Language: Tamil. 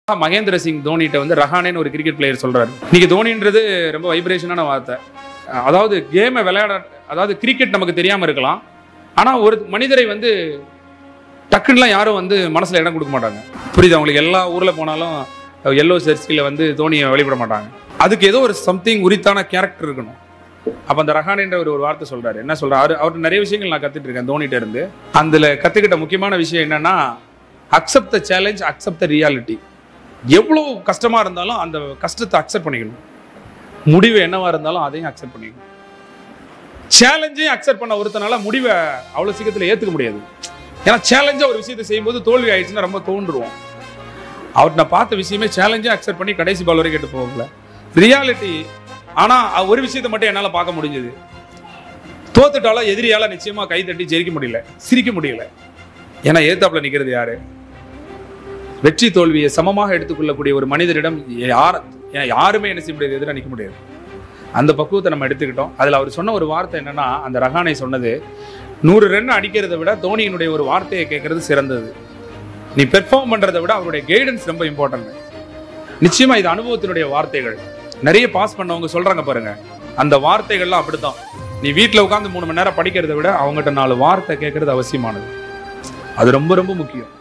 மகேந்திர சிங் தோனிட்ட வந்து ரஹானேன்னு ஒரு கிரிக்கெட் பிளேயர் சொல்றாரு. இன்னைக்கு தோனின்றது ரொம்ப வைப்ரேஷனான வார்த்தை. அதாவது கேமை விளையாட, அதாவது கிரிக்கெட் நமக்கு தெரியாம இருக்கலாம், ஆனா ஒரு மனிதரை வந்து டக்குன்னுலாம் யாரும் வந்து மனசுல இடம் கொடுக்க மாட்டாங்க. புரியுது உங்களுக்கு? எல்லா ஊர்ல போனாலும் எல்லோ ஜெர்சியில வந்து தோனியை வெளிப்பட மாட்டாங்க. அதுக்கு ஏதோ ஒரு சம்திங் உரித்தான கேரக்டர் இருக்கணும். அப்ப அந்த ரஹானேன்ற ஒரு வார்த்தை சொல்றாரு. என்ன சொல்றாரு? அவர்கிட்ட நிறைய விஷயங்கள் நான் கத்துட்டு இருக்கேன் தோனிட்ட இருந்து. அதுல கத்துக்கிட்ட முக்கியமான விஷயம் என்னன்னா, accept the challenge, accept the reality. எவ்வளவு கஷ்டமா இருந்தாலும் அந்த கஷ்டத்தை அக்செப்ட் பண்ணிக்கணும். முடிவு என்னவா இருந்தாலும் அதையும் அக்செப்ட் பண்ணிக்கணும். சேலஞ்சையும் அக்செப்ட் பண்ண ஒருத்தனால முடிவை அவ்வளவு சீக்கிரத்தில் ஏத்துக்க முடியாது. ஏன்னா சேலஞ்சா ஒரு விஷயத்தை செய்யும்போது தோல்வி ஆயிடுச்சுன்னா ரொம்ப தோன்றுவோம். அவர்கிட்ட நான் பார்த்த விஷயமே சேலஞ்சையும் அக்செப்ட் பண்ணி கடைசி பால் வரைக்கும் கேட்டு போகல. ரியாலிட்டி. ஆனா ஒரு விஷயத்தை மட்டும் என்னால பார்க்க முடிஞ்சது, தோத்துட்டாலும் எதிரியால நிச்சயமா கை தட்டி ஜெயிக்க முடியல, சிரிக்க முடியல. ஏன்னா ஏத்தாப்புல நிக்கிறது யாரு? வெற்றி தோல்வியை சமமாக எடுத்துக்கொள்ளக்கூடிய ஒரு மனிதரிடம் யாருமே என்ன செய்ய முடியாது, எதிராக நிற்க முடியாது. அந்த பக்குவத்தை நம்ம எடுத்துக்கிட்டோம். அதில் அவர் சொன்ன ஒரு வார்த்தை என்னன்னா, அந்த ரஹானே சொன்னது, 100 ரன் அடிக்கிறத விட தோனியினுடைய ஒரு வார்த்தையை கேட்கறது சிறந்தது. நீ பெர்ஃபார்ம் பண்றதை விட அவருடைய கைடன்ஸ் ரொம்ப இம்பார்ட்டன்ட். நிச்சயமா இது அனுபவத்தினுடைய வார்த்தைகள். நிறைய பாஸ் பண்ணவங்க சொல்றாங்க பாருங்க, அந்த வார்த்தைகள்லாம் அப்படித்தான். நீ வீட்டில் உட்காந்து 3 மணி நேரம் படிக்கிறத விட அவங்ககிட்ட 4 வார்த்தை கேட்கறது அவசியமானது. அது ரொம்ப ரொம்ப முக்கியம்.